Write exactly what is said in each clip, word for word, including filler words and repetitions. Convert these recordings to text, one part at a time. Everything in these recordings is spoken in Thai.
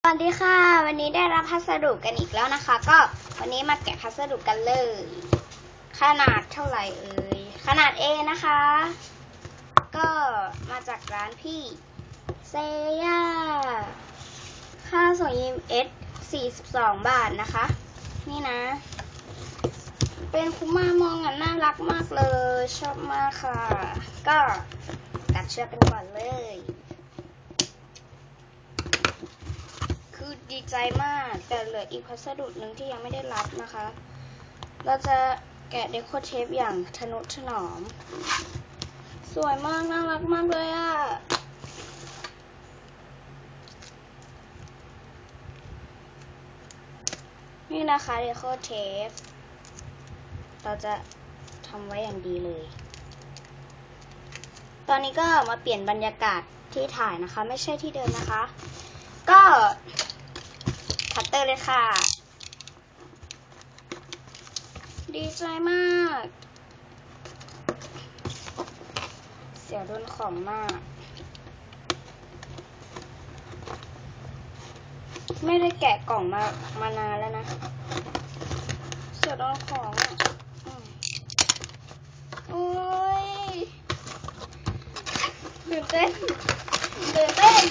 สวัสดีค่ะวันนี้ได้รับพัสดุกันอีกแล้วนะคะก็วันนี้มาแกะพัสดุกันเลยขนาดเท่าไหร่เอ่ยขนาด A นะคะก็มาจากร้านพี่เซย่าค่าส่ง อี เอ็ม เอส สี่สิบสองบาทนะคะนี่นะเป็นคุมามองอ่ะน่ารักมากเลยชอบมากค่ะก็ตัดเชือกกันก่อนเลยคือดีใจมากแต่เหลืออีกพัสดุหนึ่งที่ยังไม่ได้รับนะคะเราจะแกะเดโคเทปอย่างทนุถนอมสวยมากน่ารักมากเลยอ่ะนี่นะคะเดโคเทปเราจะทำไว้อย่างดีเลยตอนนี้ก็มาเปลี่ยนบรรยากาศที่ถ่ายนะคะไม่ใช่ที่เดิมนะคะก็คัตเตอร์เลยค่ะดีใจมากเสียโดนของมากไม่ได้แกะกล่องมามานานแล้วนะเสียโดนของอ่ะโอ้ยตื่นเต้นตื่นเต้น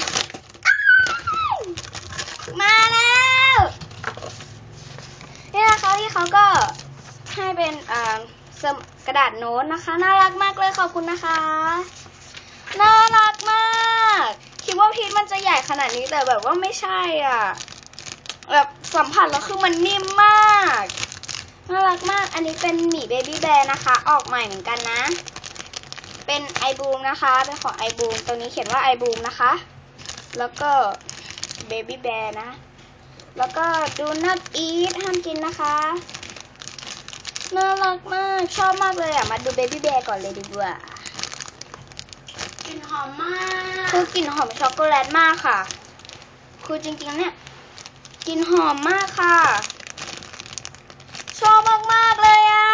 มาแล้วนี่นะคะที่เขาก็ให้เป็นกระดาษโน้ตนะคะน่ารักมากเลยขอบคุณนะคะน่ารักมากคิดว่าพีชมันจะใหญ่ขนาดนี้แต่แบบว่าไม่ใช่อ่ะแบบสัมผัสแล้วคือมันนิ่มมากน่ารักมากอันนี้เป็นหมีเบบี้แบร์นะคะออกใหม่เหมือนกันนะเป็นไอบูมนะคะเป็นของไอบูมตัวนี้เขียนว่าไอบูมนะคะแล้วก็เบบี้แบร์นะแล้วก็ do not eat ห้ามกินนะคะน่ารักมากชอบมากเลยอ่ะมาดูเบบี้แบร์ก่อนเลยดีกว่ากลิ่นหอมมากคือกลิ่นหอมช็อกโกแลตมากค่ะคือจริงๆเนี่ยกลิ่นหอมมากค่ะชอบมากๆเลยอ่ะ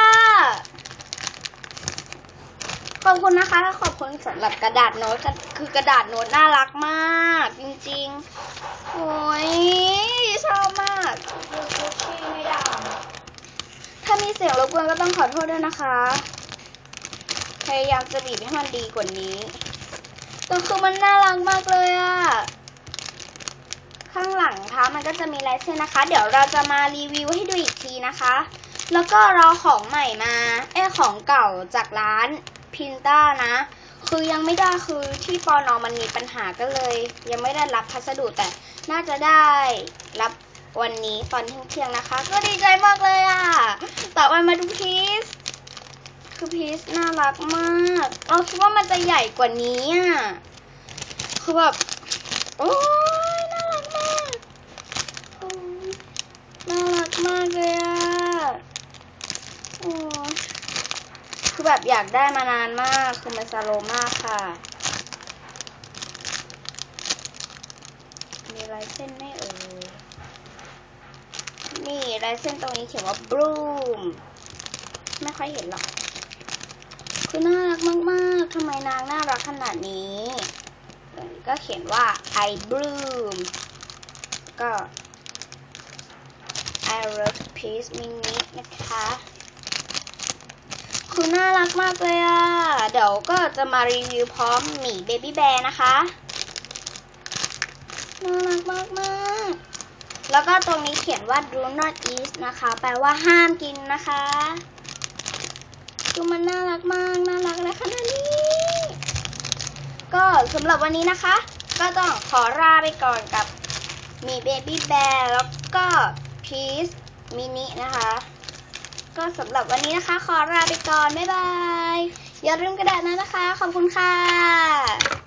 ขอบคุณนะคะขอบคุณสำหรับกระดาษโน้ตคือกระดาษโน้ตน่ารักมากจริงๆโอ้ยชอบมากไม่ได้ถ้ามีเสียงรบกวนก็ต้องขอโทษด้วยนะคะพยายามจะบีบให้มันดีกว่านี้แต่คือมันน่ารักมากเลยอะข้างหลังคะมันก็จะมีลายเส้นนะคะเดี๋ยวเราจะมารีวิวให้ดูอีกทีนะคะแล้วก็รอของใหม่มาเอ้ของเก่าจากร้านพินต้านะคือยังไม่ได้คือที่ปอนอมันมีปัญหาก็เลยยังไม่ได้รับพัสดุแต่น่าจะได้รับวันนี้ตอนเที่ยงๆนะคะก็ดีใจมากเลยอ่ะต่อไปมาดูพีชคือพีชน่ารักมากเราคิดว่ามันจะใหญ่กว่านี้อ่ะคือแบบโอ้ยน่ารักมากน่ารักมากเลยอ่ะโอ้คือแบบอยากได้มานานมากคือมันซาโลมากค่ะมีลายเส้นไม่เอ่ยนี่ลายเส้นตรงนี้เขียนว่าบลูมไม่ค่อยเห็นหรอกคือน่ารักมากๆทำไมนางน่ารักขนาดนี้ตรงนี้ก็เขียนว่า I bloom ก็ I love peace mini นะคะคือน่ารักมากเลยอ่ะเดี๋ยวก็จะมารีวิวพร้อมหมีเบบี้แบร์นะคะน่ารักมากๆแล้วก็ตรงนี้เขียนว่า do not eat นะคะแปลว่าห้ามกินนะคะคือมันน่ารักมากน่ารักเลยขนาดนี้ก็สำหรับวันนี้นะคะก็ต้องขอลาไปก่อนกับหมีเบบี้แบร์แล้วก็พีชมินินะคะก็สำหรับวันนี้นะคะขอลาไปก่อนบ๊ายบายอย่าลืมกระดาษนะนะคะขอบคุณค่ะ